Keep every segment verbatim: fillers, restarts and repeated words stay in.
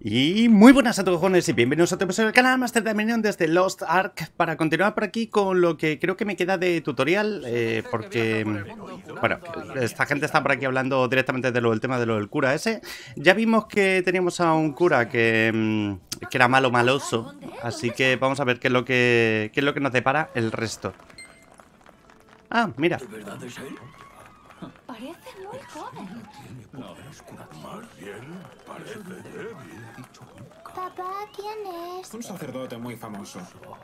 Y muy buenas a todos, jóvenes, y bienvenidos a otro episodio del canal Master Dominion desde Lost Ark, para continuar por aquí con lo que creo que me queda de tutorial, eh, porque, bueno, esta gente está por aquí hablando directamente de lo del tema de lo del cura ese. Ya vimos que teníamos a un cura que, que era malo maloso, así que vamos a ver qué es lo que, qué es lo que nos depara el resto. Ah, mira. ¿De verdad es él? Parece muy joven. No, es más bien parece débil. Papá, ¿quién es? Un sacerdote muy famoso.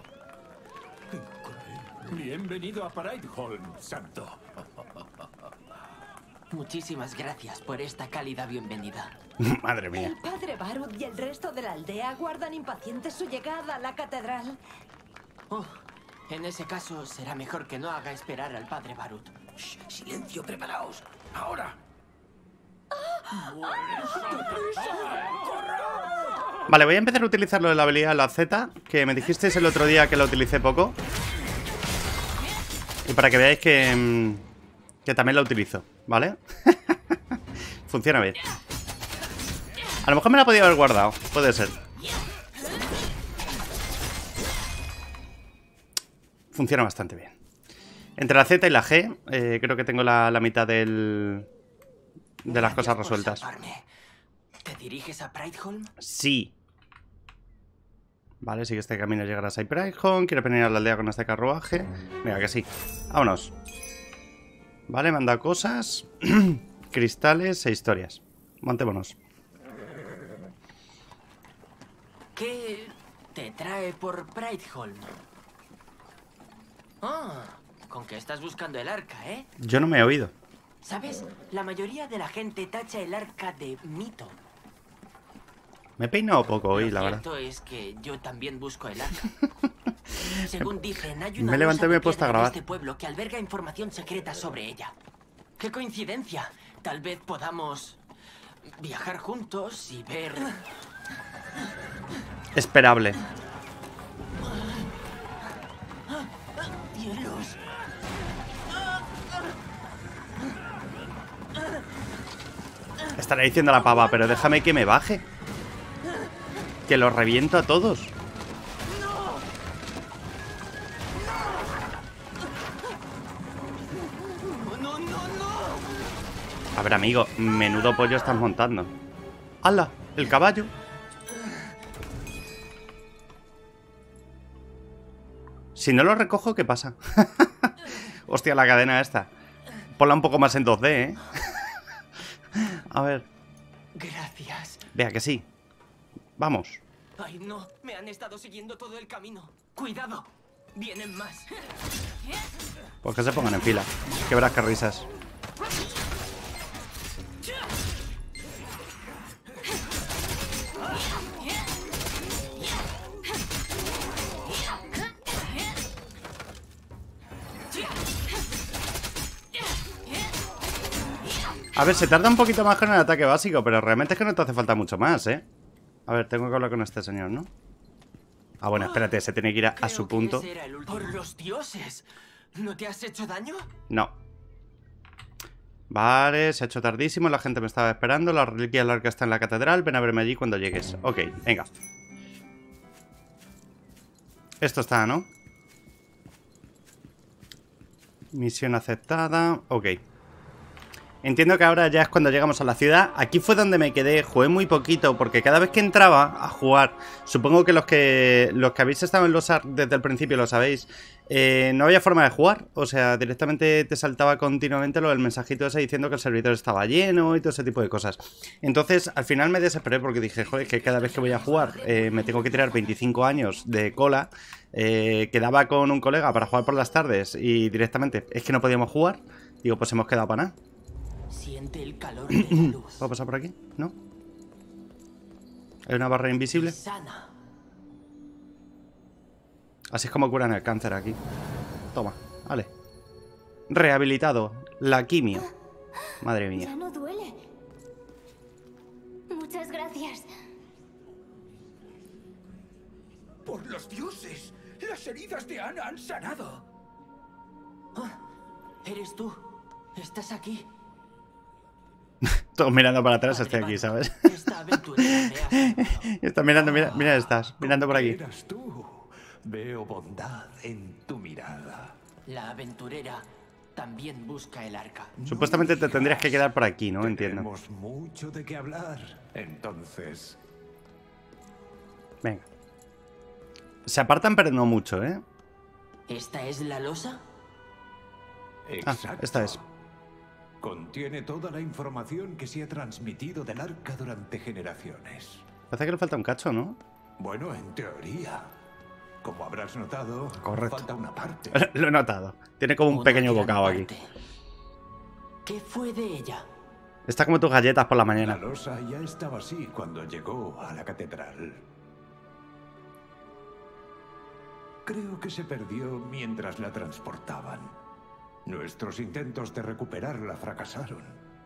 Bienvenido a Prideholm, santo. Muchísimas gracias por esta cálida bienvenida. Madre mía. El padre Barut y el resto de la aldea aguardan impacientes su llegada a la catedral. Oh, en ese caso será mejor que no haga esperar al padre Barut. Shh, silencio, preparaos. Ahora. Vale, voy a empezar a utilizar lo de la habilidad de la Z, que me dijisteis el otro día que la utilicé poco. Y para que veáis que, que también la utilizo, ¿vale? Funciona bien. A lo mejor me la podía haber guardado, puede ser. Funciona bastante bien. Entre la Z y la G, eh, creo que tengo la, la mitad del, de las cosas resueltas. ¿Te diriges a Prideholm? Sí. Vale, sigue este camino, llegarás a Prideholm. Quiero venir a la aldea con este carruaje. Venga, que sí. Vámonos. Vale, manda cosas. Cristales e historias. Montémonos. ¿Qué te trae por Prideholm? Ah, con que estás buscando el arca, ¿eh? Yo no me he oído. ¿Sabes? La mayoría de la gente tacha el arca de mito. Me he peinado poco hoy, la verdad. Lo cierto es que yo también busco el arca. Según dicen, hay Me una levanté y me he puesto a en grabar. este pueblo que alberga información secreta sobre ella. ¡Qué coincidencia! Tal vez podamos viajar juntos y ver... Esperable. ¡Cielos! Estaré diciendo la pava, pero déjame que me baje. Que los reviento a todos. ¡No, no, no! A ver, amigo, menudo pollo estás montando. ¡Hala! El caballo. Si no lo recojo, ¿qué pasa? Hostia, la cadena esta. Ponla un poco más en dos D, ¿eh? A ver. Gracias. Vea que sí. Vamos. Ay, no. Me han estado siguiendo todo el camino. ¡Cuidado! Vienen más. Pues que se pongan en fila. Que verás qué risas. A ver, se tarda un poquito más con el ataque básico, pero realmente es que no te hace falta mucho más, ¿eh? A ver, tengo que hablar con este señor, ¿no? Ah, bueno, espérate, se tiene que ir a, a su punto. ¡Por los dioses! ¿No te has hecho daño? No. Vale, se ha hecho tardísimo, la gente me estaba esperando. La reliquia del arca está en la catedral. Ven a verme allí cuando llegues. Ok, venga. Esto está, ¿no? Misión aceptada. Ok. Entiendo que ahora ya es cuando llegamos a la ciudad. Aquí fue donde me quedé, jugué muy poquito, porque cada vez que entraba a jugar, supongo que los que los que habéis estado en los Ark desde el principio lo sabéis, eh, no había forma de jugar. O sea, directamente te saltaba continuamente lo del mensajito ese diciendo que el servidor estaba lleno y todo ese tipo de cosas. Entonces, al final me desesperé porque dije, joder, que cada vez que voy a jugar eh, me tengo que tirar veinticinco años de cola. Eh, quedaba con un colega para jugar por las tardes y directamente es que no podíamos jugar. Digo, pues hemos quedado para nada. Siente el calor de la luz. ¿Puedo pasar por aquí? ¿No? ¿Hay una barra invisible? Sana. Así es como curan el cáncer aquí. Toma, vale. Rehabilitado. La quimio. Madre mía. Ya no duele. Muchas gracias. ¡Por los dioses! ¡Las heridas de Ana han sanado! Ah, eres tú. Estás aquí. Todos mirando para atrás, estoy aquí, ¿sabes? Esta aventurera me ha salvado. Está mirando, mira, mira, estás mirando por aquí. Eras tú. Veo bondad en tu mirada. La aventurera también busca el arca. Supuestamente te tendrías que quedar por aquí, ¿no? Entiendo. Tenemos mucho de qué hablar. Entonces, Venga. Se apartan, pero no mucho, ¿eh? ¿Esta es la losa? Ah, exacto. esta es. Contiene toda la información que se ha transmitido del arca durante generaciones. Parece que le falta un cacho, ¿no? Bueno, en teoría. Como habrás notado, Correcto. falta una parte. Lo he notado. Tiene como un Una pequeño gran bocado aquí. parte. ¿Qué fue de ella? Está como tus galletas por la La mañana. losa ya estaba así cuando llegó a la catedral. Creo que se perdió mientras la transportaban. Nuestros intentos de recuperarla fracasaron.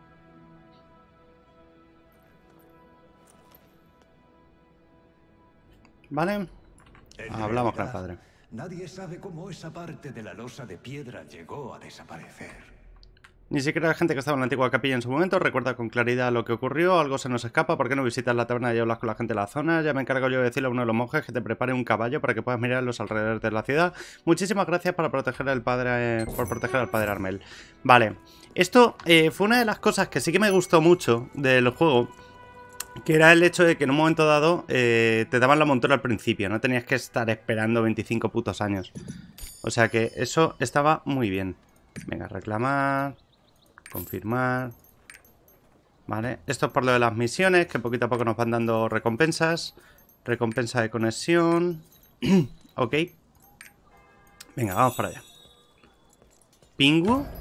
¿Vale? En Hablamos con el realidad, padre. Nadie sabe cómo esa parte de la losa de piedra llegó a desaparecer. Ni siquiera la gente que estaba en la antigua capilla en su momento recuerda con claridad lo que ocurrió. Algo se nos escapa. ¿Por qué no visitas la taberna y hablas con la gente de la zona? Ya me encargo yo de decirle a uno de los monjes que te prepare un caballo para que puedas mirar los alrededores de la ciudad. Muchísimas gracias para proteger al padre, eh, por proteger al padre Armel. Vale. Esto eh, fue una de las cosas que sí que me gustó mucho del juego. Que era el hecho de que en un momento dado eh, te daban la montura al principio. No tenías que estar esperando veinticinco putos años. O sea que eso estaba muy bien. Venga, reclamar... Confirmar. Vale, esto es por lo de las misiones, que poquito a poco nos van dando recompensas. Recompensa de conexión. Ok. Venga, vamos para allá. Pingu.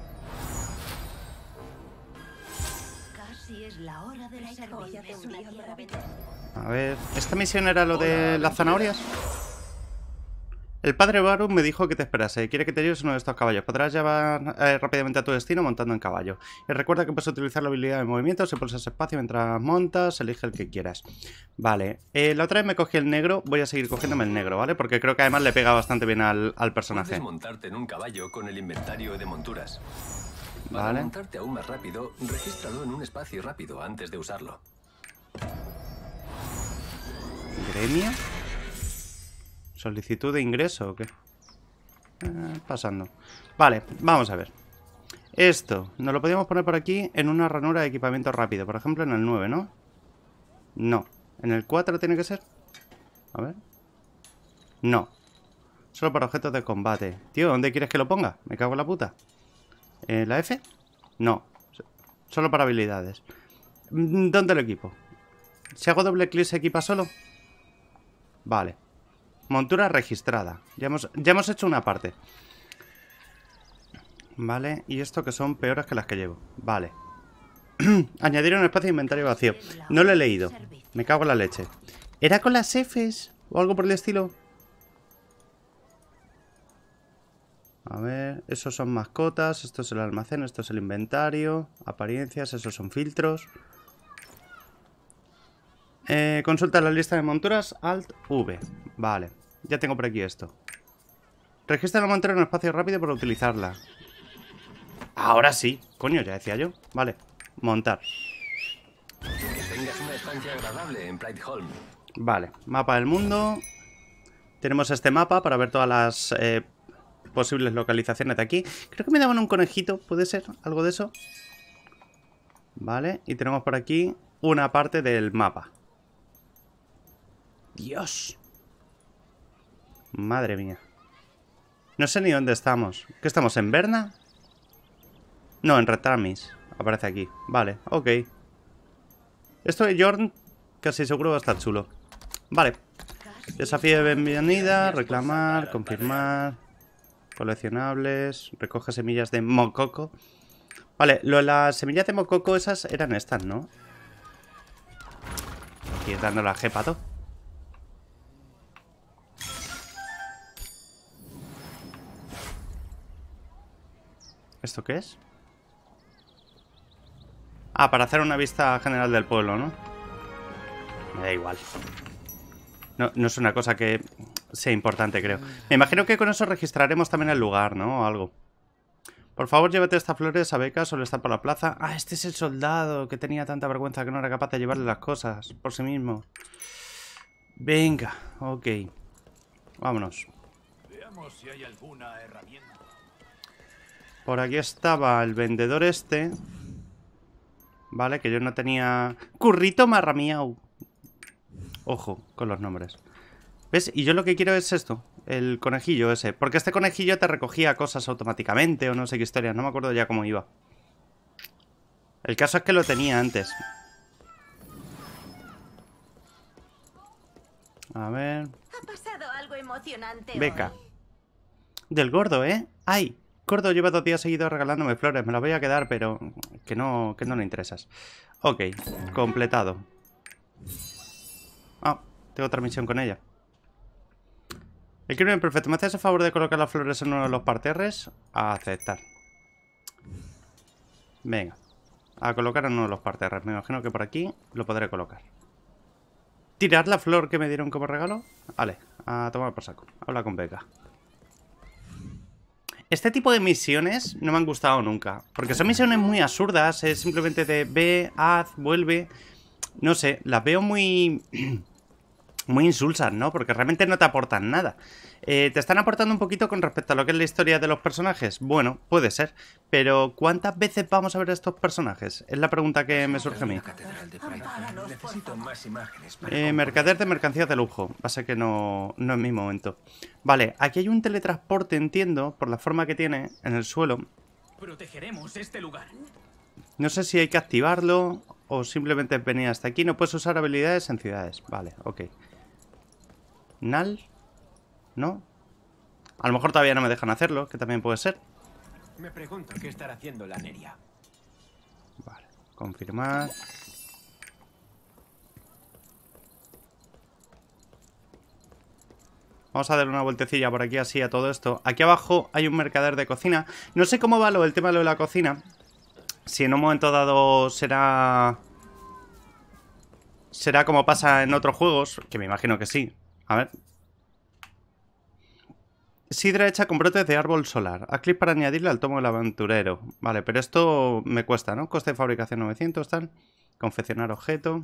Casi es la hora de la servirme un día para vender. A ver, ¿esta misión era lo de las zanahorias? El padre Barum me dijo que te esperase. Quiere que te lleves uno de estos caballos. Podrás llevar eh, rápidamente a tu destino montando en caballo. Y recuerda que puedes utilizar la habilidad de movimiento. Si pulsas espacio mientras montas, elige el que quieras. Vale. Eh, la otra vez me cogí el negro. Voy a seguir cogiéndome el negro, ¿vale? Porque creo que además le pega bastante bien al, al personaje. Puedes montarte en un caballo con el inventario de monturas. Para Vale. montarte aún más rápido, regístralo en un espacio rápido antes de usarlo. ¿Gremio? ¿Solicitud de ingreso o qué? Eh, pasando. Vale, vamos a ver. Esto, nos lo podríamos poner por aquí en una ranura de equipamiento rápido. Por ejemplo, en el nueve, ¿no? No. ¿En el cuatro tiene que ser? A ver. No. Solo para objetos de combate. Tío, ¿dónde quieres que lo ponga? Me cago en la puta. ¿En la F? No. Solo para habilidades. ¿Dónde lo equipo? Si hago doble clic, ¿se equipa solo? Vale. Montura registrada. Ya hemos, ya hemos hecho una parte. Vale. Y esto que son peores que las que llevo. Vale. Añadir un espacio de inventario vacío. No lo he leído. Me cago en la leche. ¿Era con las Fs? ¿O algo por el estilo? A ver. Esos son mascotas. Esto es el almacén. Esto es el inventario. Apariencias. Esos son filtros. Eh, consulta la lista de monturas. Alt V. Vale. Ya tengo por aquí esto. Registra la montura en un espacio rápido para utilizarla. Ahora sí. Coño, ya decía yo. Vale. Montar. Que tengas una estancia agradable en Prideholm. Vale. Mapa del mundo. Tenemos este mapa para ver todas las eh, posibles localizaciones de aquí. Creo que me daban un conejito. ¿Puede ser? ¿Algo de eso? Vale. Y tenemos por aquí una parte del mapa. Dios. Madre mía. No sé ni dónde estamos. ¿Qué estamos? ¿En Berna? No, en Retramis. Aparece aquí. Vale, ok. Esto de Jorn casi seguro va a estar chulo. Vale. Desafío de bienvenida. Reclamar. Confirmar. Coleccionables. Recoge semillas de mococo. Vale, lo, las semillas de mococo esas eran estas, ¿no? Aquí dando la G pato. ¿Esto qué es? Ah, para hacer una vista general del pueblo, ¿no? Me da igual. No, no es una cosa que sea importante, creo. Me imagino que con eso registraremos también el lugar, ¿no? O algo. Por favor, llévate estas flores a Becca, solo está por la plaza. Ah, este es el soldado que tenía tanta vergüenza que no era capaz de llevarle las cosas por sí mismo. Venga, ok. Vámonos. Veamos si hay alguna herramienta. Por aquí estaba el vendedor este. Vale, que yo no tenía... Currito marramiau. Ojo con los nombres. ¿Ves? Y yo lo que quiero es esto. El conejillo ese. Porque este conejillo te recogía cosas automáticamente o no sé qué historia. No me acuerdo ya cómo iba. El caso es que lo tenía antes. A ver... Ha pasado algo emocionante Becca. hoy. Del gordo, ¿eh? ¡Ay! Gordo lleva dos días seguidos regalándome flores. Me las voy a quedar, pero... Que no, que no le interesas. Ok. Completado. Ah, tengo otra misión con ella. El crimen perfecto. ¿Me haces el favor de colocar las flores en uno de los parterres? A aceptar. Venga. A colocar en uno de los parterres. Me imagino que por aquí lo podré colocar. ¿Tirar la flor que me dieron como regalo? Vale, a tomar por saco. Habla con Becca. Este tipo de misiones no me han gustado nunca. Porque son misiones muy absurdas. Es simplemente de ve, haz, vuelve. No sé, las veo muy... muy insulsas, ¿no? Porque realmente no te aportan nada. Eh, ¿Te están aportando un poquito con respecto a lo que es la historia de los personajes? Bueno, puede ser. Pero ¿cuántas veces vamos a ver a estos personajes? Es la pregunta que me surge a mí. Necesito más imágenes. para Eh, mercader de mercancías de lujo. Pasa que no, no es mi momento. Vale, aquí hay un teletransporte, entiendo, por la forma que tiene en el suelo. Protegeremos este lugar. No sé si hay que activarlo o simplemente venir hasta aquí. No puedes usar habilidades en ciudades. Vale, ok. Nal. ¿No? A lo mejor todavía no me dejan hacerlo, que también puede ser. Me pregunto qué estará haciendo la Neria. Vale, confirmar. Vamos a darle una vueltecilla por aquí así a todo esto. Aquí abajo hay un mercader de cocina. No sé cómo va lo del tema de lo de la cocina. Si en un momento dado será... Será como pasa en otros juegos, que me imagino que sí. A ver. Sidra hecha con brotes de árbol solar. Haz clic para añadirle al tomo del aventurero. Vale, pero esto me cuesta, ¿no? Coste de fabricación novecientos, tal. Confeccionar objeto.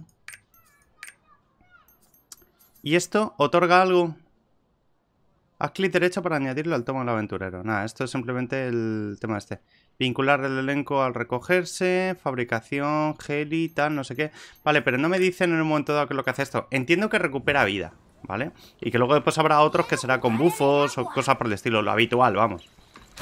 ¿Y esto otorga algo? Haz clic derecho para añadirlo al tomo del aventurero. Nada, esto es simplemente el tema este. Vincular el elenco al recogerse. Fabricación, geli, tal, no sé qué. Vale, pero no me dicen en un momento dado qué es lo que hace esto. Entiendo que recupera vida, ¿vale? Y que luego después habrá otros que será con bufos o cosas por el estilo. Lo habitual, vamos.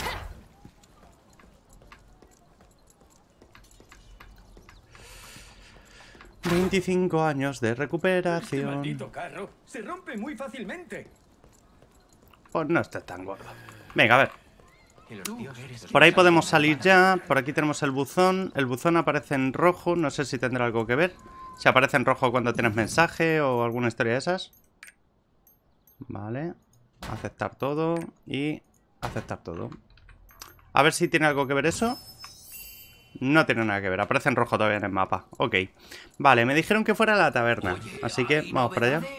veinticinco años de Este recuperación. maldito carro se rompe muy fácilmente. Pues no está tan gordo. Venga, a ver. Y los dioses. Por ahí podemos salir ya. Por aquí tenemos el buzón. El buzón aparece en rojo. No sé si tendrá algo que ver. Si aparece en rojo cuando tienes mensaje o alguna historia de esas. Vale. Aceptar todo. Y aceptar todo. A ver si tiene algo que ver eso. No tiene nada que ver. Aparece en rojo todavía en el mapa. Ok. Vale, me dijeron que fuera a la taberna. Así que vamos para allá.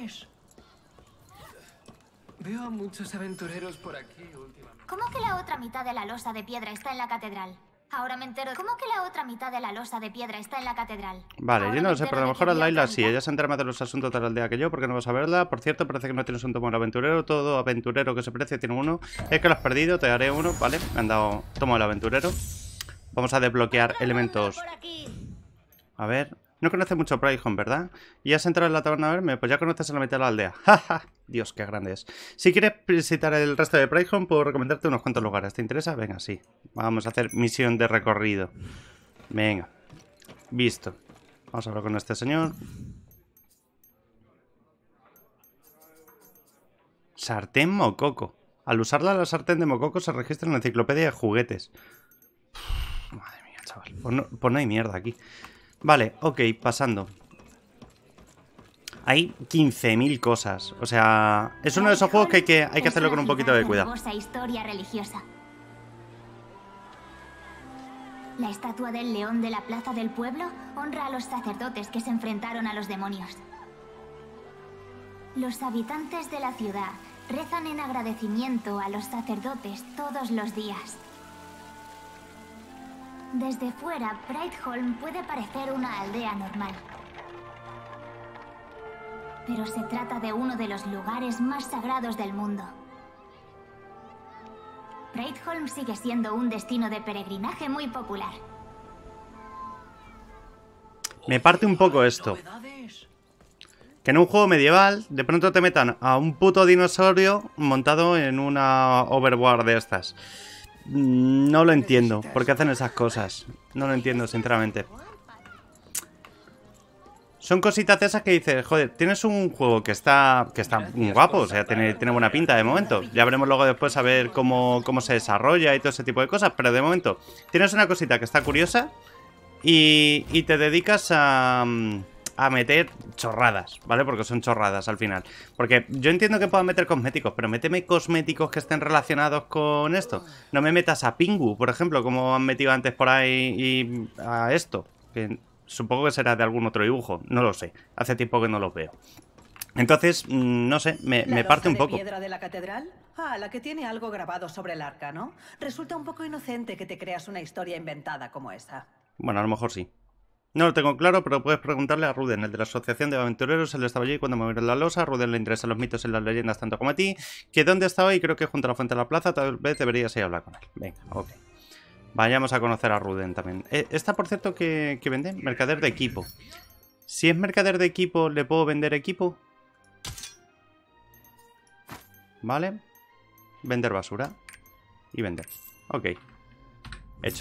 Veo a muchos aventureros por aquí últimamente. ¿Cómo que la otra mitad de la losa de piedra está en la catedral? Ahora me entero. ¿Cómo que la otra mitad de la losa de piedra está en la catedral? Vale, Ahora yo no me lo sé, entero pero a lo de mejor que a había Laila otra sí. mitad. Ella se entera más de los asuntos de la aldea que yo, porque no vas a verla. Por cierto, parece que no tienes un tomo de aventurero. Todo aventurero que se precie tiene uno. Es que lo has perdido, te daré uno. Vale, me han dado tomo del aventurero. Vamos a desbloquear elementos. Por aquí. A ver, no conoces mucho Prayhon, ¿verdad? ¿Y has entrado en la taberna a verme? Pues ya conoces a la mitad de la aldea. ¡Jaja! Dios, qué grande es. Si quieres visitar el resto de Prayhon, puedo recomendarte unos cuantos lugares. ¿Te interesa? Venga, sí. Vamos a hacer misión de recorrido. Venga. Visto. Vamos a hablar con este señor. Sartén Mococo. Al usarla, la sartén de Mococo se registra en la enciclopedia de juguetes. Uf, madre mía, chaval. Pues no, pues no hay mierda aquí. Vale, ok, pasando. Hay quince mil cosas. O sea, es uno de esos juegos que hay que, hay que hacerlo con un poquito de cuidado. Es una historia religiosa. La estatua del león de la plaza del pueblo honra a los sacerdotes que se enfrentaron a los demonios. Los habitantes de la ciudad rezan en agradecimiento a los sacerdotes todos los días. Desde fuera, Brightholm puede parecer una aldea normal. Pero se trata de uno de los lugares más sagrados del mundo. Brightholm sigue siendo un destino de peregrinaje muy popular. Me parte un poco esto. Que en un juego medieval de pronto te metan a un puto dinosaurio montado en una overboard de estas. No lo entiendo. ¿Por qué hacen esas cosas? No lo entiendo, sinceramente. Son cositas de esas que dices, joder, tienes un juego que está que está muy guapo, o sea, tiene, tiene buena pinta de momento. Ya veremos luego después a ver cómo, cómo se desarrolla y todo ese tipo de cosas, pero de momento tienes una cosita que está curiosa y, y te dedicas a, a meter chorradas, ¿vale? Porque son chorradas al final. Porque yo entiendo que puedan meter cosméticos, pero méteme cosméticos que estén relacionados con esto. No me metas a Pingu, por ejemplo, como han metido antes por ahí, y a esto, que... Supongo que será de algún otro dibujo, no lo sé. Hace tiempo que no los veo. Entonces, no sé, me, me parte un poco. ¿La piedra de la catedral? Ah, la que tiene algo grabado sobre el arca, ¿no? Resulta un poco inocente que te creas una historia inventada como esa. Bueno, a lo mejor sí. No lo tengo claro, pero puedes preguntarle a Ruden, el de la Asociación de Aventureros. Él estaba allí cuando me vieron la losa. A Ruden le interesan los mitos y las leyendas tanto como a ti. Que dónde estaba y creo que junto a la fuente de la plaza. Tal vez deberías ir a hablar con él. Venga, ok. Vayamos a conocer a Ruden también. Eh, esta, por cierto, que, que vende mercader de equipo. Si es mercader de equipo, ¿le puedo vender equipo? Vale. Vender basura. Y vender. Ok. Hecho.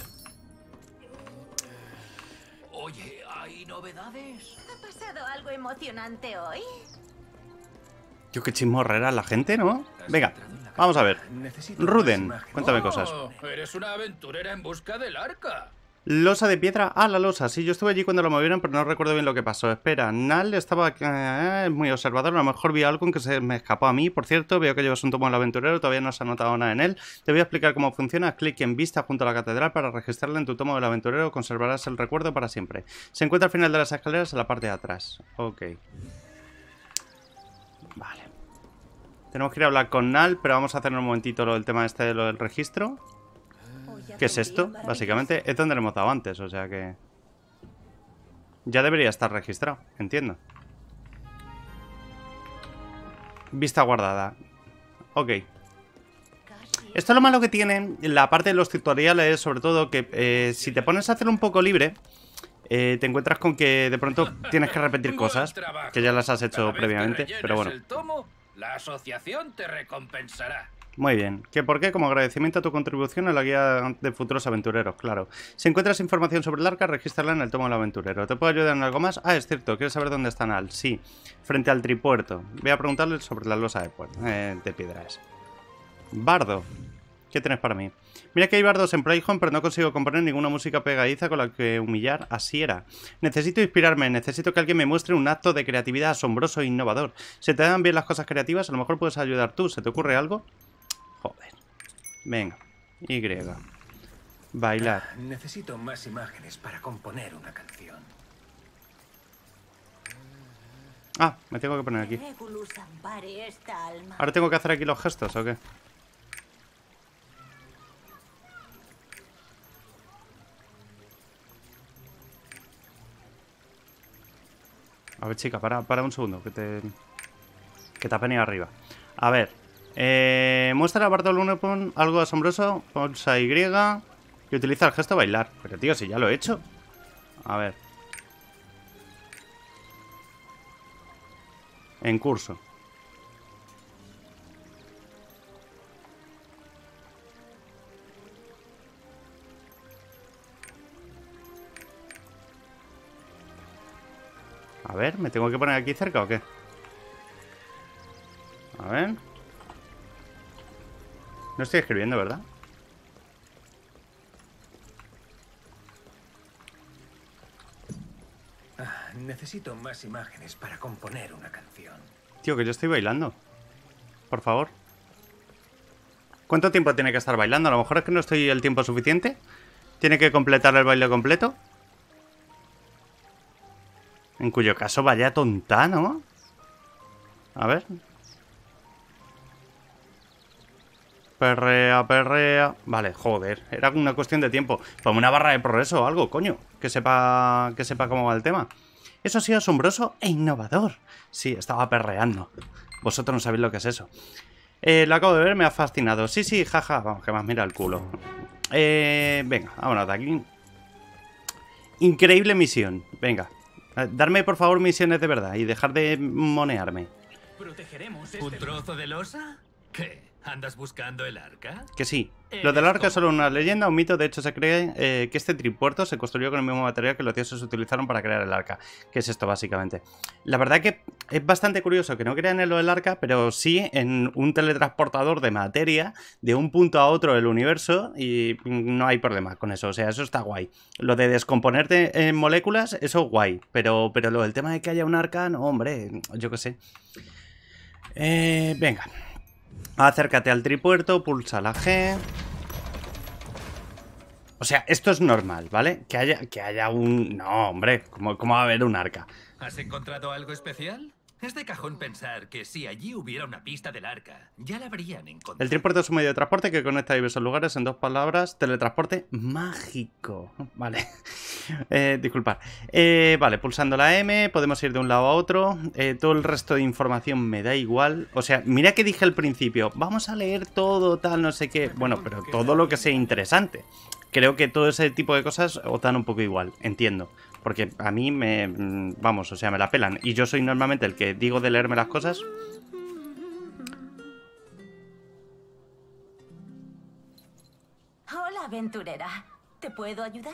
Oye, ¿hay novedades? ¿Ha pasado algo emocionante hoy? Tío, qué chismorrera la gente, ¿no? Venga, vamos a ver. Ruden, cuéntame cosas. Oh, eres una aventurera en busca del arca. Losa de piedra. Ah, la losa. Sí, yo estuve allí cuando lo movieron, pero no recuerdo bien lo que pasó. Espera, Nal estaba eh, muy observador. A lo mejor vi algo que se me escapó a mí. Por cierto, veo que llevas un tomo del aventurero. Todavía no se ha notado nada en él. Te voy a explicar cómo funciona. Clic en vista junto a la catedral para registrarla en tu tomo del aventurero. Conservarás el recuerdo para siempre. Se encuentra al final de las escaleras en la parte de atrás. Ok. Vale. Tenemos que ir a hablar con Nal, pero vamos a hacer un momentito lo del tema este de lo del registro. ¿Qué es esto? Básicamente es donde lo hemos dado antes, o sea que... Ya debería estar registrado, entiendo. Vista guardada. Ok. Esto es lo malo que tiene la parte de los tutoriales, sobre todo que eh, si te pones a hacer un poco libre... Eh, te encuentras con que de pronto tienes que repetir cosas que ya las has hecho previamente, pero bueno. El tomo, la asociación te recompensará. Muy bien. ¿Qué por qué? Como agradecimiento a tu contribución a la guía de futuros aventureros, claro. Si encuentras información sobre el arca, regístrala en el tomo del aventurero. ¿Te puedo ayudar en algo más? Ah, es cierto. ¿Quieres saber dónde está Nal? Sí. Frente al tripuerto. Voy a preguntarle sobre la losa de, eh, de piedra esa. Bardo. ¿Qué tienes para mí? Mira que hay bardos en Brightholm, pero no consigo componer ninguna música pegadiza con la que humillar a Sierra. Necesito inspirarme, necesito que alguien me muestre un acto de creatividad asombroso e innovador. Si te dan bien las cosas creativas, a lo mejor puedes ayudar tú. ¿Se te ocurre algo? Joder. Venga. Y. Bailar. Necesito más imágenes para componer una canción. Ah, me tengo que poner aquí. Regulus ampare esta alma. ¿Ahora tengo que hacer aquí los gestos o qué? A ver, chica, para, para un segundo, que te... Que te ha venido arriba. A ver. Eh, muestra a Bardo Lunepon algo asombroso. Pulsa Y. Y utiliza el gesto bailar. Pero, tío, si ya lo he hecho. A ver. En curso. A ver, ¿me tengo que poner aquí cerca o qué? A ver. No estoy escribiendo, ¿verdad? Ah, necesito más imágenes para componer una canción. Tío, que yo estoy bailando. Por favor. ¿Cuánto tiempo tiene que estar bailando? A lo mejor es que no estoy el tiempo suficiente. ¿Tiene que completar el baile completo? En cuyo caso vaya tonta, ¿no? A ver. Perrea, perrea. Vale, joder. Era una cuestión de tiempo. Ponme una barra de progreso o algo, coño. Que sepa, que sepa cómo va el tema. Eso ha sido asombroso e innovador. Sí, estaba perreando. Vosotros no sabéis lo que es eso. Eh, lo acabo de ver, me ha fascinado. Sí, sí, jaja. Vamos, que más mira el culo. Eh, venga, vámonos de aquí. Increíble misión. Venga. Darme, por favor, misiones de verdad y dejar de monearme. ¿Protegeremos este... ¿Un trozo de losa? ¿Qué? ¿Andas buscando el arca? Que sí. Lo del arca es solo una leyenda, un mito. De hecho, se cree eh, que este tripuerto se construyó con el mismo material que los dioses utilizaron para crear el arca. ¿Qué es esto, básicamente? La verdad que es bastante curioso que no crean en lo del arca, pero sí en un teletransportador de materia de un punto a otro del universo y no hay problema con eso. O sea, eso está guay. Lo de descomponerte en moléculas, eso guay. Pero, pero lo del tema de que haya un arca, no, hombre, yo qué sé. Eh, venga. Acércate al tripuerto, pulsa la G. O sea, esto es normal, ¿vale? Que haya, que haya un... No, hombre, ¿cómo, cómo va a haber un arca? ¿Has encontrado algo especial? Es de cajón pensar que si allí hubiera una pista del arca, ya la habrían encontrado. El tripuerto es un medio de transporte que conecta a diversos lugares. En dos palabras, teletransporte mágico. Vale. Eh, disculpad. Eh, vale, pulsando la M, podemos ir de un lado a otro. Eh, todo el resto de información me da igual. O sea, mira que dije al principio, vamos a leer todo, tal, no sé qué. Bueno, pero todo lo que sea interesante. Creo que todo ese tipo de cosas os dan un poco igual, entiendo. Porque a mí me... Vamos, o sea, me la pelan. Y yo soy normalmente el que digo de leerme las cosas. Hola, aventurera. ¿Te puedo ayudar?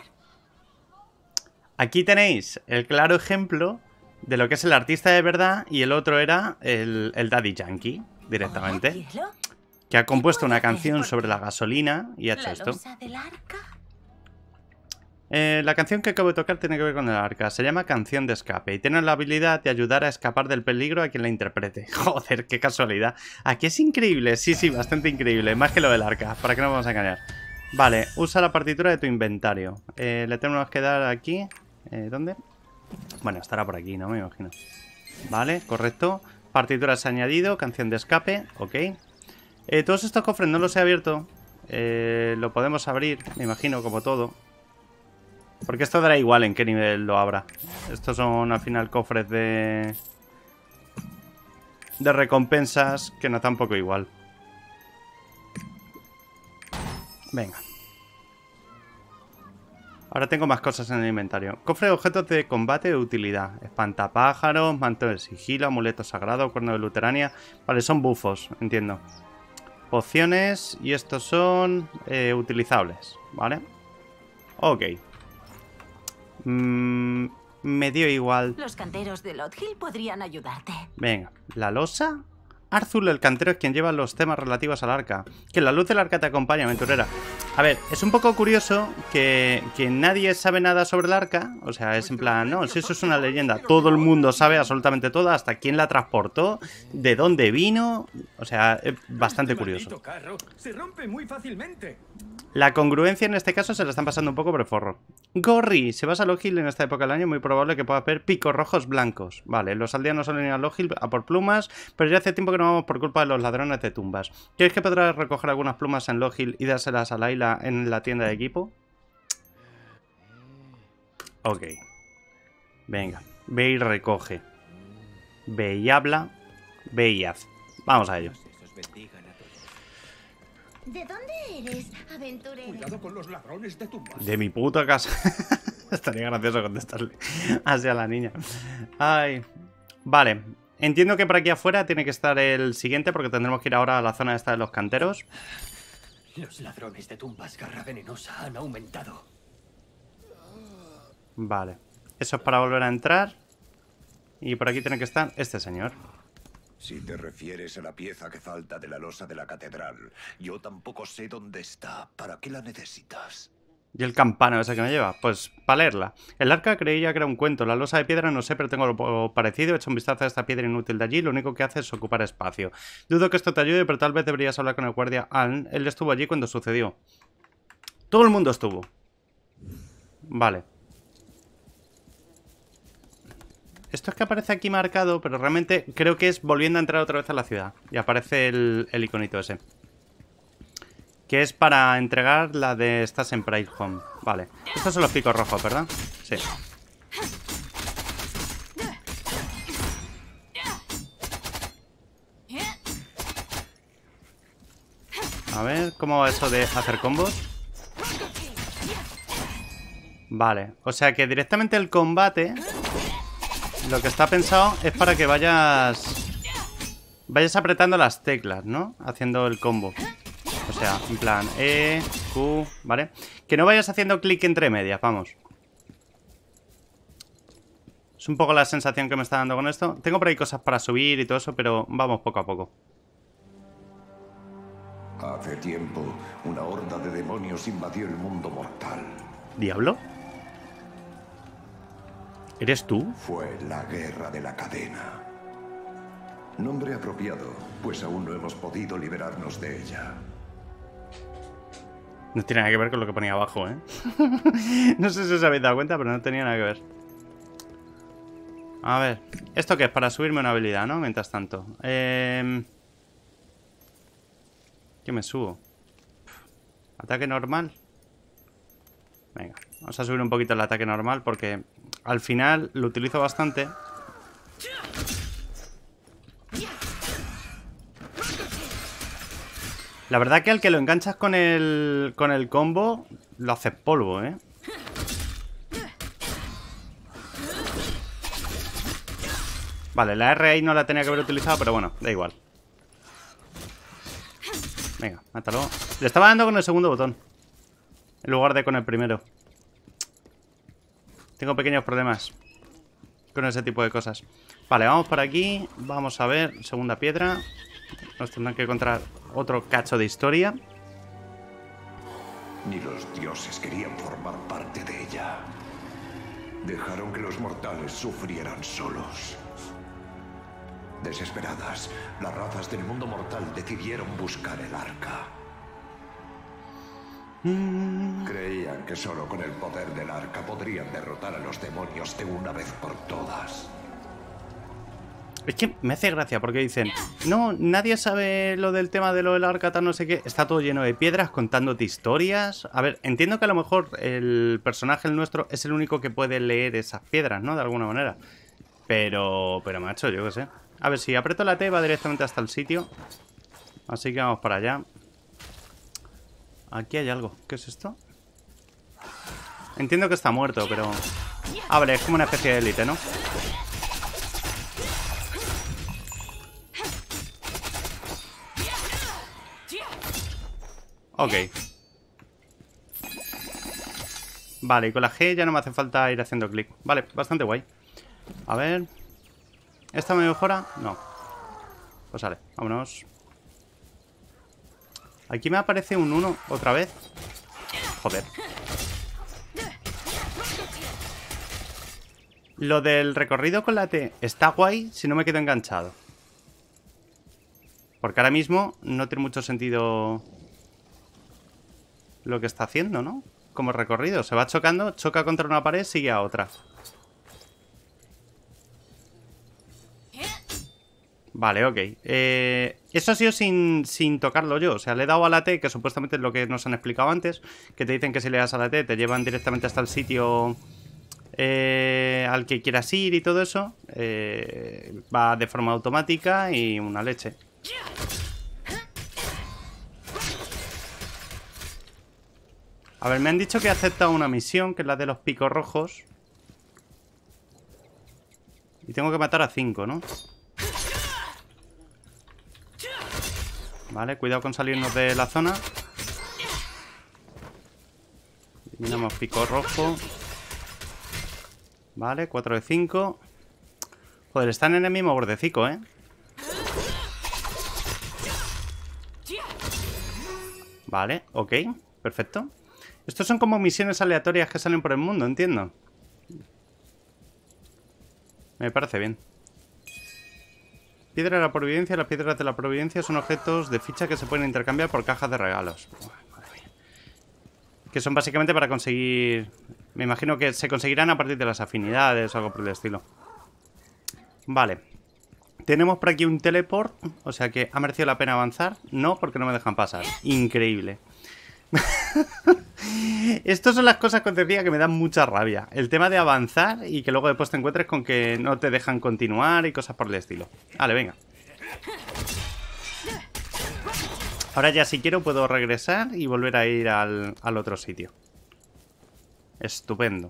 Aquí tenéis el claro ejemplo de lo que es el artista de verdad. Y el otro era el, el Daddy Yankee, directamente. Que ha compuesto una canción sobre la gasolina y ha hecho esto. Eh, la canción que acabo de tocar tiene que ver con el arca. Se llama Canción de Escape y tiene la habilidad de ayudar a escapar del peligro a quien la interprete. Joder, qué casualidad. Aquí es increíble, sí, sí, bastante increíble. Más que lo del arca, para que no vamos a engañar. Vale, usa la partitura de tu inventario. Eh, le tenemos que dar aquí. Eh, ¿Dónde? Bueno, estará por aquí, ¿no? Me imagino. Vale, correcto. Partituras añadido, canción de escape, ok. Eh, todos estos cofres no los he abierto. Eh, lo podemos abrir, me imagino, como todo. Porque esto dará igual en qué nivel lo abra. Estos son al final cofres de... de recompensas que nos da un poco igual. Venga. Ahora tengo más cosas en el inventario. Cofre de objetos de combate de utilidad. Espantapájaros, manto de sigilo, amuleto sagrado, cuerno de luterania. Vale, son bufos, entiendo. Pociones. Y estos son eh, utilizables, ¿vale? Ok. Mm, me dio igual. Los canteros de Lothhill podrían ayudarte. Venga, ¿la losa? Arzul, el cantero, es quien lleva los temas relativos al arca. Que la luz del arca te acompañe, aventurera. A ver, es un poco curioso que, que nadie sabe nada sobre el arca. O sea, es en plan, no, si eso es una leyenda. Todo el mundo sabe absolutamente todo, hasta quién la transportó, de dónde vino. O sea, es bastante curioso. Se rompe muy fácilmente. La congruencia en este caso se la están pasando un poco por el forro. Gorri, si vas a Lothhill en esta época del año, muy probable que puedas ver picos rojos blancos. Vale, los aldeanos suelen ir a Lothhill a por plumas, pero ya hace tiempo que no vamos por culpa de los ladrones de tumbas. ¿Crees que podrás recoger algunas plumas en Lothhill y dárselas a Layla en la tienda de equipo? Ok. Venga, ve y recoge. Ve y habla. Ve y haz. Vamos a ello. ¿De dónde eres, aventurero? Cuidado con los ladrones de tumbas. De mi puta casa. Estaría gracioso contestarle así a la niña. Ay. Vale. Entiendo que por aquí afuera tiene que estar el siguiente, porque tendremos que ir ahora a la zona esta de los canteros. Los ladrones de tumbas garra venenosa han aumentado. Vale. Eso es para volver a entrar. Y por aquí tiene que estar este señor. Si te refieres a la pieza que falta de la losa de la catedral, yo tampoco sé dónde está. ¿Para qué la necesitas? ¿Y el campano ese que me lleva? Pues para leerla. El arca creía que era un cuento. La losa de piedra no sé, pero tengo lo parecido. He hecho un vistazo a esta piedra inútil de allí. Lo único que hace es ocupar espacio. Dudo que esto te ayude, pero tal vez deberías hablar con el guardia Aln. Él estuvo allí cuando sucedió. Todo el mundo estuvo. Vale. Esto es que aparece aquí marcado, pero realmente creo que es volviendo a entrar otra vez a la ciudad. Y aparece el, el iconito ese. Que es para entregar la de Estás en Pride Home. Vale. Estos son los picos rojos, ¿verdad? Sí. A ver, ¿cómo va eso de hacer combos? Vale, o sea que directamente el combate lo que está pensado es para que vayas Vayas apretando las teclas, ¿no? Haciendo el combo. O sea, en plan E, Q, ¿vale? Que no vayas haciendo clic entre medias, vamos. Es un poco la sensación que me está dando con esto. Tengo por ahí cosas para subir y todo eso, pero vamos poco a poco. Hace tiempo, una horda de demonios invadió el mundo mortal. ¿Diablo? ¿Eres tú? Fue la Guerra de la Cadena. Nombre apropiado, pues aún no hemos podido liberarnos de ella. No tiene nada que ver con lo que ponía abajo, ¿eh? No sé si os habéis dado cuenta, pero no tenía nada que ver. A ver, ¿esto qué es? Para subirme una habilidad, ¿no? Mientras tanto. Eh... ¿Qué me subo? ¿Ataque normal? Venga, vamos a subir un poquito el ataque normal porque al final lo utilizo bastante. La verdad que al que lo enganchas con el, con el combo, lo haces polvo, ¿eh? Vale, la R ahí no la tenía que haber utilizado, pero bueno, da igual. Venga, mátalo. Le estaba dando con el segundo botón en lugar de con el primero. Tengo pequeños problemas con ese tipo de cosas. Vale, vamos por aquí. Vamos a ver, segunda piedra. Nos tendrán que encontrar otro cacho de historia. Ni los dioses querían formar parte de ella. Dejaron que los mortales sufrieran solos. Desesperadas, las razas del mundo mortal decidieron buscar el arca. Mm. Creían que solo con el poder del arca podrían derrotar a los demonios de una vez por todas. Es que me hace gracia porque dicen, no, nadie sabe lo del tema de lo del arca, tal no sé qué. Está todo lleno de piedras contándote historias. A ver, entiendo que a lo mejor el personaje, el nuestro, es el único que puede leer esas piedras, ¿no? De alguna manera. Pero, pero macho, yo qué sé. A ver, si aprieto la T va directamente hasta el sitio. Así que vamos para allá. Aquí hay algo. ¿Qué es esto? Entiendo que está muerto, pero... Ah, vale, es como una especie de élite, ¿no? Ok. Vale, y con la G ya no me hace falta ir haciendo clic. Vale, bastante guay. A ver... ¿Esta me mejora? No. Pues vale, vámonos. Aquí me aparece un uno otra vez. Joder. Lo del recorrido con la T está guay si no me quedo enganchado. Porque ahora mismo no tiene mucho sentido lo que está haciendo, ¿no? Como recorrido. Se va chocando, choca contra una pared, sigue a otra. Vale, ok. Eh, eso ha sido sin, sin tocarlo yo. O sea, le he dado a la T, que supuestamente es lo que nos han explicado antes. Que te dicen que si le das a la T te llevan directamente hasta el sitio eh, al que quieras ir y todo eso. Eh, va de forma automática y una leche. A ver, me han dicho que he aceptado una misión, que es la de los picos rojos. Y tengo que matar a cinco, ¿no? Vale, cuidado con salirnos de la zona. Eliminamos pico rojo. Vale, cuatro de cinco. Joder, están en el mismo bordecico, ¿eh? Vale, ok, perfecto. Estos son como misiones aleatorias que salen por el mundo, entiendo. Me parece bien. Piedra de la Providencia. Las piedras de la Providencia son objetos de ficha que se pueden intercambiar por cajas de regalos. Madre mía. Que son básicamente para conseguir... Me imagino que se conseguirán a partir de las afinidades o algo por el estilo. Vale. Tenemos por aquí un teleport, o sea que ha merecido la pena avanzar. No, porque no me dejan pasar. Increíble. Estas son las cosas que os decía que me dan mucha rabia. El tema de avanzar y que luego después te encuentres con que no te dejan continuar y cosas por el estilo. Vale, venga. Ahora ya si quiero puedo regresar y volver a ir al, al otro sitio. Estupendo.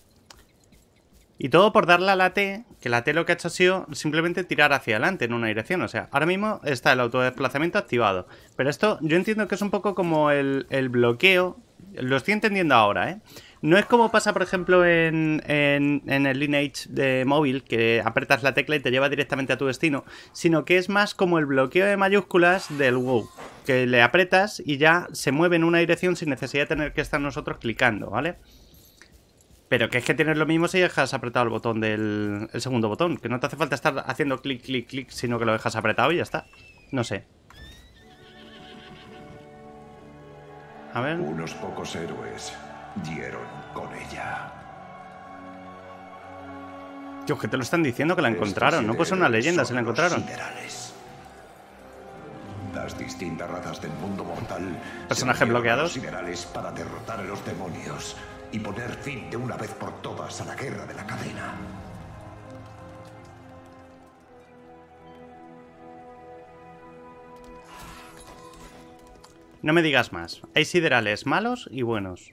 Y todo por darle a la T, que la T lo que ha hecho ha sido simplemente tirar hacia adelante en una dirección. O sea, ahora mismo está el autodesplazamiento activado. Pero esto yo entiendo que es un poco como el, el bloqueo. Lo estoy entendiendo ahora, ¿eh? No es como pasa, por ejemplo, en, en, en el Lineage de móvil, que apretas la tecla y te lleva directamente a tu destino, sino que es más como el bloqueo de mayúsculas del WoW, que le apretas y ya se mueve en una dirección sin necesidad de tener que estar nosotros clicando, ¿vale? Pero que es que tienes lo mismo si dejas apretado el botón del el segundo botón, que no te hace falta estar haciendo clic, clic, clic, sino que lo dejas apretado y ya está. No sé. A ver. Unos pocos héroes dieron con ella. Tío, que te lo están diciendo que la encontraron. No puede ser una leyenda, se la encontraron. Siderales. Las distintas razas del mundo mortal. Personajes bloqueados. Siderales para derrotar a los demonios y poner fin de una vez por todas a la guerra de la cadena. No me digas más. Hay siderales malos y buenos.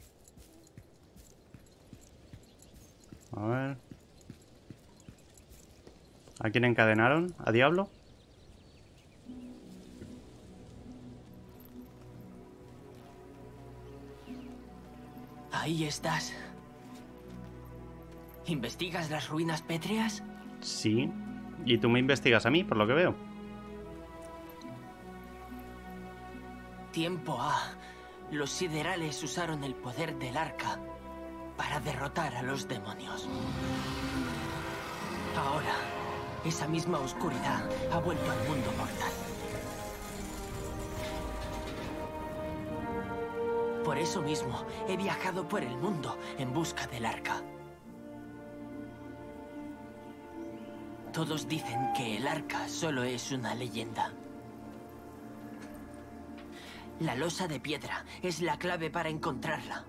A ver. ¿A quién encadenaron? ¿A Diablo? Ahí estás. ¿Investigas las ruinas pétreas? Sí. Y tú me investigas a mí, por lo que veo. Tiempo A. Los siderales usaron el poder del arca para derrotar a los demonios. Ahora, esa misma oscuridad ha vuelto al mundo mortal. Por eso mismo, he viajado por el mundo en busca del arca. Todos dicen que el arca solo es una leyenda. La losa de piedra es la clave para encontrarla.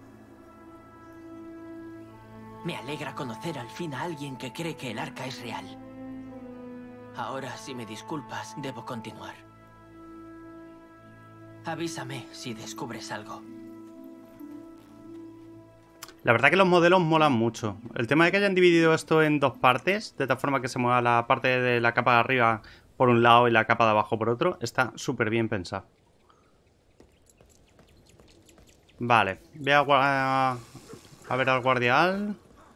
Me alegra conocer al fin a alguien que cree que el arca es real. Ahora, si me disculpas, debo continuar. Avísame si descubres algo. La verdad que los modelos molan mucho. El tema de que hayan dividido esto en dos partes, de tal forma que se mueva la parte de la capa de arriba por un lado y la capa de abajo por otro, está súper bien pensado. Vale, voy a, a ver al guardián.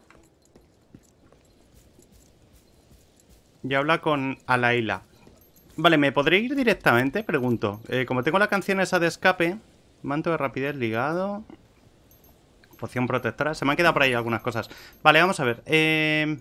Y habla con Alaila. Vale, ¿me podré ir directamente? Pregunto. Eh, como tengo la canción esa de escape, manto de rapidez ligado, poción protectora, se me han quedado por ahí algunas cosas. Vale, vamos a ver. Eh...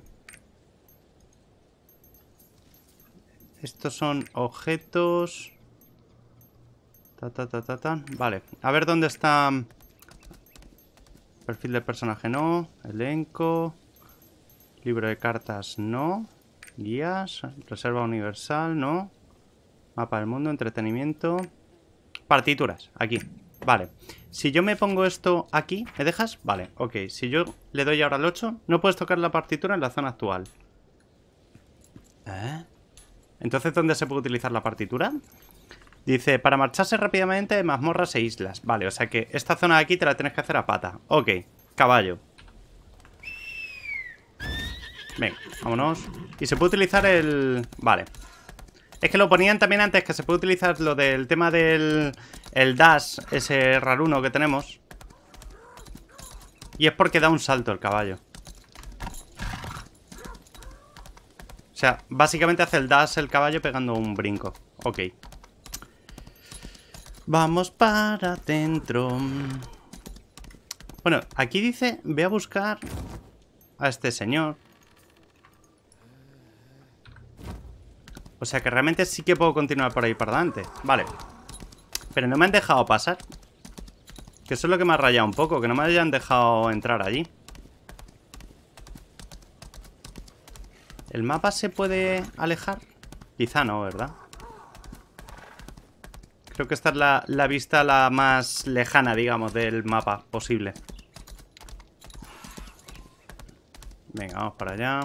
Estos son objetos. Ta, ta, ta, ta, ta. Vale, a ver dónde está. Perfil del personaje no. Elenco. Libro de cartas no. Guías. Reserva universal no. Mapa del mundo, entretenimiento. Partituras, aquí. Vale. Si yo me pongo esto aquí, ¿me dejas? Vale, ok. Si yo le doy ahora al ocho, no puedes tocar la partitura en la zona actual. ¿Eh? Entonces, ¿dónde se puede utilizar la partitura? Dice, para marcharse rápidamente de mazmorras e islas. Vale, o sea que esta zona de aquí te la tienes que hacer a pata. Ok, caballo. Venga, vámonos. Y se puede utilizar el... Vale. Es que lo ponían también antes, que se puede utilizar lo del tema del el dash, ese raruno que tenemos. Y es porque da un salto el caballo. O sea, básicamente hace el dash el caballo pegando un brinco. Ok. Vamos para adentro. Bueno, aquí dice, ve a buscar a este señor. O sea que realmente sí que puedo continuar por ahí para adelante. Vale. Pero no me han dejado pasar. Que eso es lo que me ha rayado un poco. Que no me hayan dejado entrar allí. ¿El mapa se puede alejar? Quizá no, ¿verdad? Creo que esta es la, la vista la más lejana, digamos, del mapa posible. Venga, vamos para allá.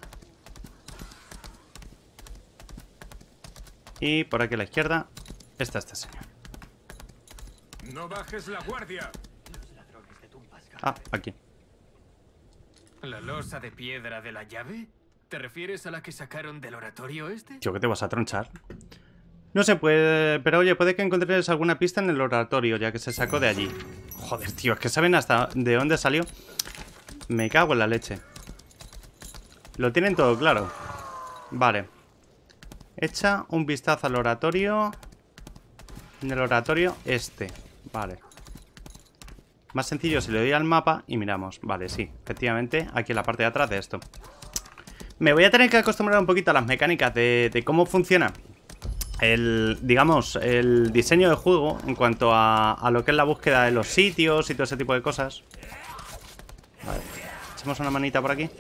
Y por aquí a la izquierda está este señor. No bajes la guardia. Ah, aquí. ¿La losa de piedra de la llave? ¿Te refieres a la que sacaron del oratorio este? Tío, que te vas a tronchar. No se puede... Pero oye, puede que encontréis alguna pista en el oratorio, ya que se sacó de allí. Joder, tío, es que saben hasta de dónde salió. Me cago en la leche. Lo tienen todo claro. Vale. Echa un vistazo al oratorio. En el oratorio este. Vale. Más sencillo si le doy al mapa y miramos. Vale, sí, efectivamente, aquí en la parte de atrás de esto. Me voy a tener que acostumbrar un poquito a las mecánicas de, de cómo funciona el, digamos, el diseño de juego en cuanto a, a lo que es la búsqueda de los sitios y todo ese tipo de cosas. Vale, echamos una manita por aquí.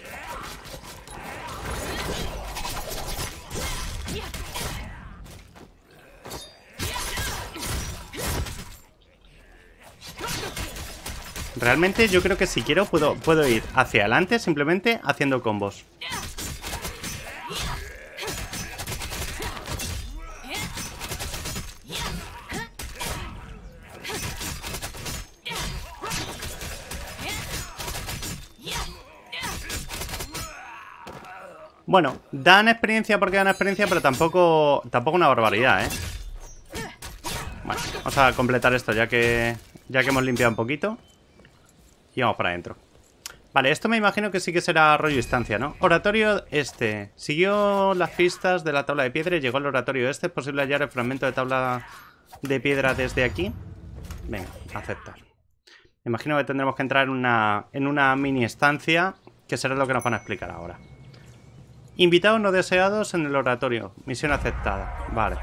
Realmente yo creo que si quiero puedo, puedo ir hacia adelante simplemente haciendo combos. Bueno, dan experiencia porque dan experiencia, pero tampoco, tampoco una barbaridad, ¿eh? Bueno, vamos a completar esto ya que, ya que hemos limpiado un poquito. Y vamos para adentro. Vale, esto me imagino que sí que será rollo instancia, ¿no? Oratorio este. Siguió las pistas de la tabla de piedra y llegó al oratorio este. ¿Es posible hallar el fragmento de tabla de piedra desde aquí? Venga, aceptar. Me imagino que tendremos que entrar en una, en una mini estancia, que será lo que nos van a explicar ahora. Invitados no deseados en el oratorio. Misión aceptada. Vale.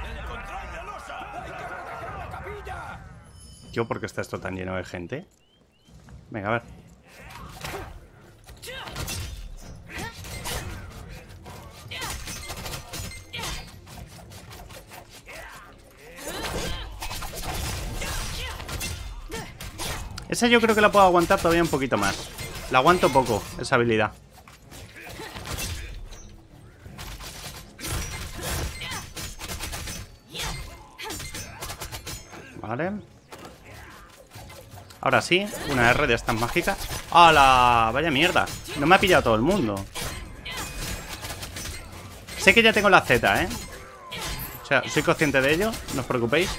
Yo, ¿por qué está esto tan lleno de gente? Venga, a ver. Esa yo creo que la puedo aguantar todavía un poquito más. La aguanto poco, esa habilidad. Vale. Ahora sí, una R de estas mágicas. ¡Hala! Vaya mierda. No me ha pillado todo el mundo. Sé que ya tengo la Z, ¿eh? O sea, soy consciente de ello. No os preocupéis.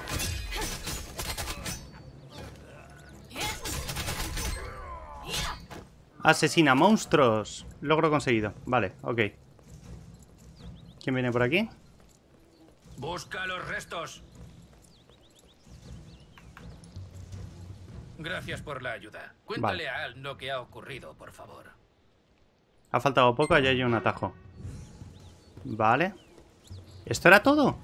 Asesina monstruos. Logro conseguido. Vale, ok. ¿Quién viene por aquí? Busca los restos. Gracias por la ayuda. Cuéntale vale. a Al lo que ha ocurrido, por favor. Ha faltado poco, allá hay un atajo. Vale. ¿Esto era todo?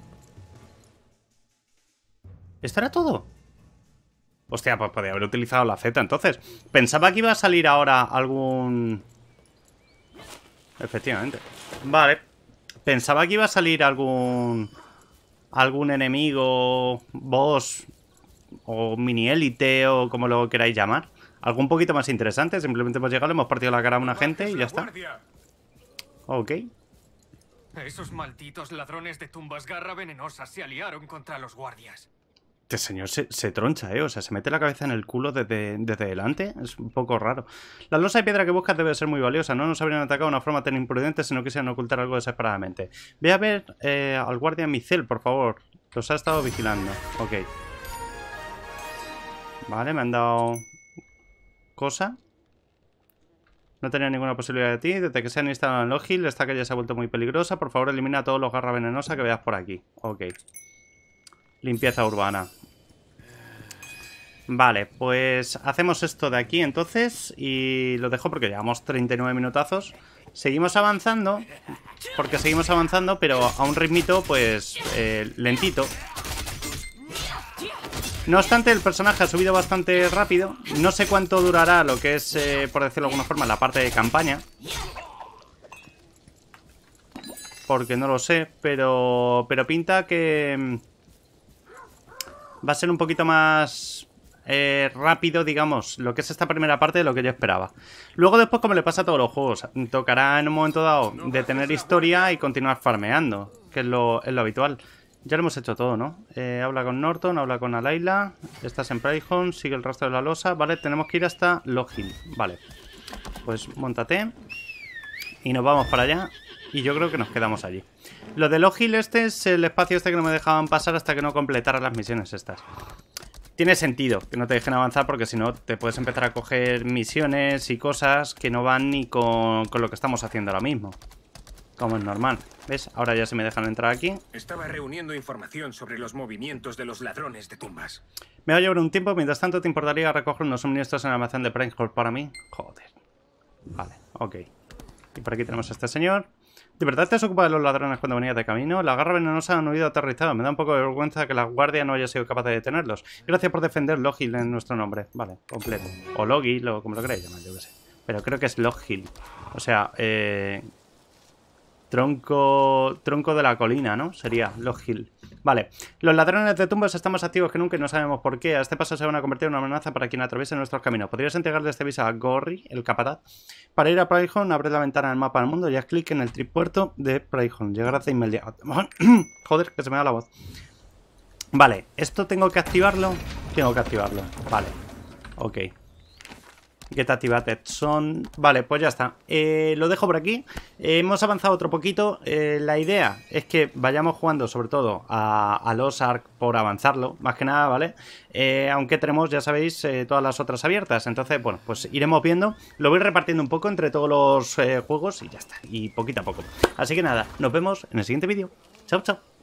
¿Esto era todo? Hostia, pues podría haber utilizado la Z entonces. Pensaba que iba a salir ahora algún... Efectivamente. Vale. Pensaba que iba a salir algún... Algún enemigo... Boss... O mini élite o como lo queráis llamar. Algo un poquito más interesante. Simplemente hemos llegado, le hemos partido la cara a una gente y ya está. Ok. Esos malditos ladrones de tumbas garra venenosas se aliaron contra los guardias. Este señor se, se troncha, ¿eh? O sea, se mete la cabeza en el culo desde, desde delante. Es un poco raro. La losa de piedra que buscas debe ser muy valiosa. No nos habrían atacado de una forma tan imprudente si no quisieran ocultar algo desesperadamente. Ve a ver eh, al guardia Micel, por favor. Los ha estado vigilando. Ok. Vale, me han dado... Cosa. No tenía ninguna posibilidad de ti. Desde que se han instalado en Loth Hill, esta calle se ha vuelto muy peligrosa. Por favor, elimina a todos los garra venenosa que veas por aquí. Ok. Limpieza urbana. Vale, pues hacemos esto de aquí entonces. Y lo dejo porque llevamos treinta y nueve minutazos. Seguimos avanzando. Porque seguimos avanzando, pero a un ritmito, pues, eh, lentito. No obstante, el personaje ha subido bastante rápido. No sé cuánto durará lo que es, eh, por decirlo de alguna forma, la parte de campaña. porque no lo sé, pero, pero pinta que va a ser un poquito más eh, rápido, digamos, lo que es esta primera parte de lo que yo esperaba. Luego después, como le pasa a todos los juegos, tocará en un momento dado de tener historia y continuar farmeando, que es lo, es lo habitual. Ya lo hemos hecho todo, ¿no? Eh, habla con Norton, habla con Alayla, estás en Preyhorn, sigue el rastro de la losa, vale, tenemos que ir hasta Lothhill, vale. Pues móntate y nos vamos para allá y yo creo que nos quedamos allí. Lo de Lothhill este es el espacio este que no me dejaban pasar hasta que no completara las misiones estas. Tiene sentido que no te dejen avanzar porque si no te puedes empezar a coger misiones y cosas que no van ni con, con lo que estamos haciendo ahora mismo. Como es normal. ¿Ves? Ahora ya se me dejan entrar aquí. Estaba reuniendo información sobre los movimientos de los ladrones de tumbas. Me va a llevar un tiempo. Mientras tanto, ¿te importaría recoger unos suministros en el almacén de Preyhorn para mí? Joder. Vale, ok. Y por aquí tenemos a este señor. ¿De verdad te has ocupado de los ladrones cuando venías de camino? La garra venenosa han huido aterrizado. Me da un poco de vergüenza que la guardia no haya sido capaz de detenerlos. Gracias por defender Lothhill en nuestro nombre. Vale, completo. O Lothhill, o como lo queráis llamar, yo qué sé. Pero creo que es Lothhill. O sea, eh... Tronco, tronco de la colina, ¿no? Sería Lothhill. Vale. Los ladrones de tumbas están más activos que nunca y no sabemos por qué. A este paso se van a convertir en una amenaza para quien atraviese nuestros caminos. ¿Podrías entregarle este aviso a Gorry, el capataz? Para ir a Preyhorn, abre la ventana del mapa del mundo y haz clic en el tripuerto de Preyhorn. Llegarás de inmediato. Joder, que se me da la voz. Vale. ¿Esto tengo que activarlo? Tengo que activarlo. Vale. Ok. Get activated son... Vale, pues ya está. Eh, lo dejo por aquí. Eh, hemos avanzado otro poquito. Eh, la idea es que vayamos jugando sobre todo a, a los Ark por avanzarlo, más que nada, ¿vale? Eh, aunque tenemos, ya sabéis, eh, todas las otras abiertas. Entonces, bueno, pues iremos viendo. Lo voy repartiendo un poco entre todos los eh, juegos y ya está. Y poquito a poco. Así que nada, nos vemos en el siguiente vídeo. Chao, chao.